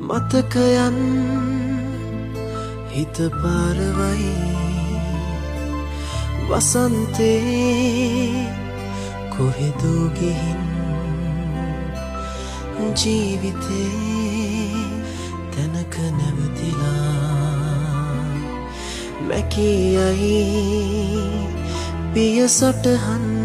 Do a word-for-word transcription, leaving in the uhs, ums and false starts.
මතකයන් හිත පාරවයි වසන්තේ කොහෙදෝ ගිහින් ජීවිතේ තැනක නැවතිලා මැකියයි පිය සටහන්